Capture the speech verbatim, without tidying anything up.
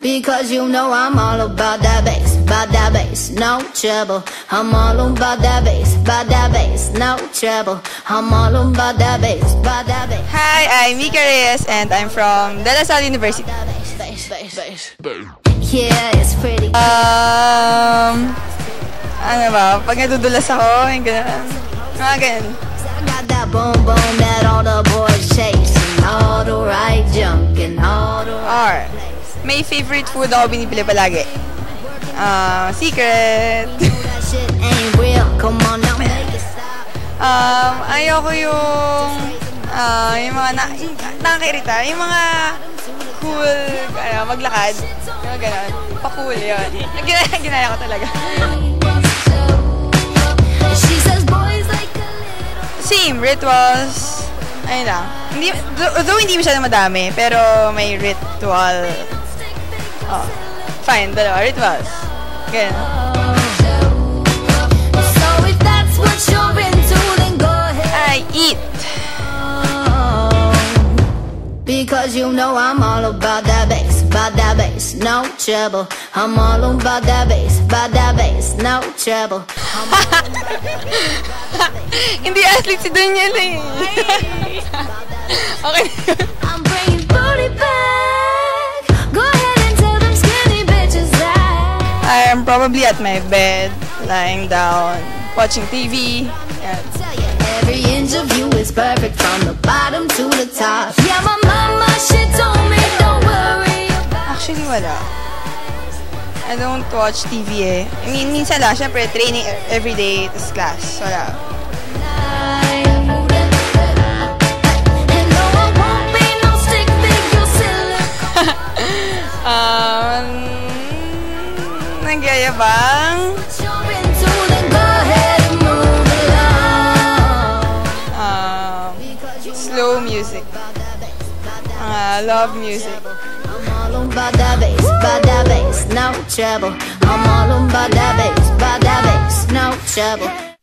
Because you know I'm all about that bass, about that bass, no trouble. I'm all about that bass, about that bass, no trouble. I'm all about that bass, about that bass. Hi, I'm Mika Reyes and I'm from De La Salle University. Yeah, it's pretty. Um, ano ba? Pag nadudulas ako, yung gano'n. Mga ganun. I got that boom boom that all the boys chasing, all the right junk and all the right. May favorite food ako binibili palagi. Uh, secret. um, ayoko yung uh, yung mga na, nakakairita, yung mga cool, ano, maglakad. Yung gano'n. Pa-cool yun. Ginaya, ginaya ko talaga. Same, rituals. Ayun lang. Hindi, though hindi masyadong madami, pero may ritual. Oh, fine, dalawa, rituals. Ganun. So if that's what you're into, then go ahead. I eat. Because you know I'm all about that bass, about that bass, no trouble. I'm all about that bass, about that bass, no trouble. Hindi athlete si Daniel eh. Okay. I'm bringing booty back. Go ahead and tell them skinny bitches that I am probably at my bed, lying down, watching T V. Yeah. every inch of you is perfect from the bottom to the top. Yeah, my mama, she told me don't worry about. Actually, wala. I don't watch T V eh. I mean, minsan lang, syempre, training everyday, tas class. Wala. um, Nagyayabang. Um, slow music. Uh, love music. I'm all about that bass, about that bass, no trouble. I'm all about that bass, about that bass, no trouble.